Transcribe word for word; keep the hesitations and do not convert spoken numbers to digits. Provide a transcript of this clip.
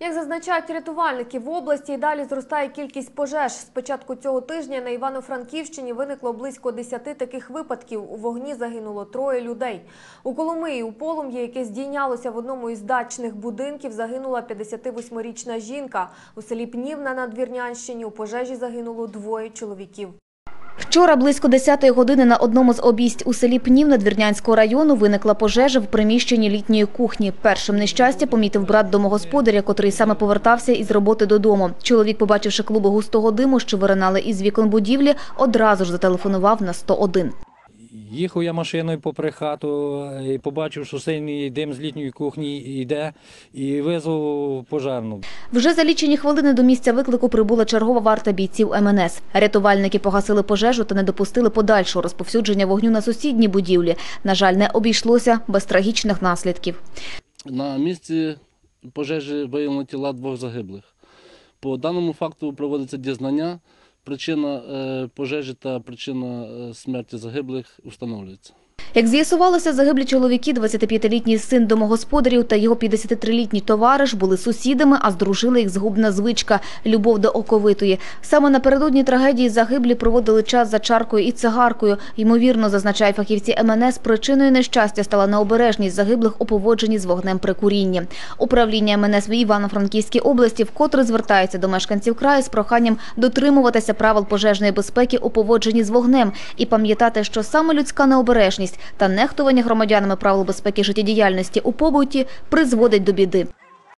Як зазначають рятувальники, в області і далі зростає кількість пожеж. З початку цього тижня на Івано-Франківщині виникло близько десяти таких випадків. У вогні загинуло троє людей. У Коломиї у полум'ї, яке здійнялося в одному із дачних будинків, загинула п'ятдесятивосьмирічна жінка. У селі Пнівна на Надвірнянщині у пожежі загинуло двоє чоловіків. Вчора близько десятої години на одному з обійсть у селі Пнів Надвірнянського району виникла пожежа в приміщенні літньої кухні. Першим нещастя помітив брат домогосподаря, котрий саме повертався із роботи додому. Чоловік, побачивши клуби густого диму, що виринали із вікон будівлі, одразу ж зателефонував на сто один. Їхав я машиною попри хату і побачив, що сильний дим з літньої кухні йде, і визвав пожежну. Вже за лічені хвилини до місця виклику прибула чергова варта бійців ем ен ес. Рятувальники погасили пожежу та не допустили подальшого розповсюдження вогню на сусідній будівлі. На жаль, не обійшлося без трагічних наслідків. На місці пожежі виявлено тіла двох загиблих. По даному факту проводиться дізнання. Причина пожежі та причина смерті загиблих встановлюється. Як з'ясувалося, загиблі чоловіки, двадцятип'ятилітній син домогосподарів та його п'ятдесятитрилітній товариш були сусідами, а здружила їх згубна звичка – любов до оковитої. Саме напередодні трагедії загиблі проводили час за чаркою і цигаркою. Ймовірно, зазначають фахівці ем ен ес, причиною нещастя стала необережність загиблих у поводженні з вогнем при курінні. Управління ем ен ес в Івано-Франківській області вкотре звертається до мешканців краю з проханням дотримуватися правил пожежної безпеки у поводженні з вогнем і пам'ятати, що саме людська необережність та нехтування громадянами правил безпеки життєдіяльності у побуті призводить до біди.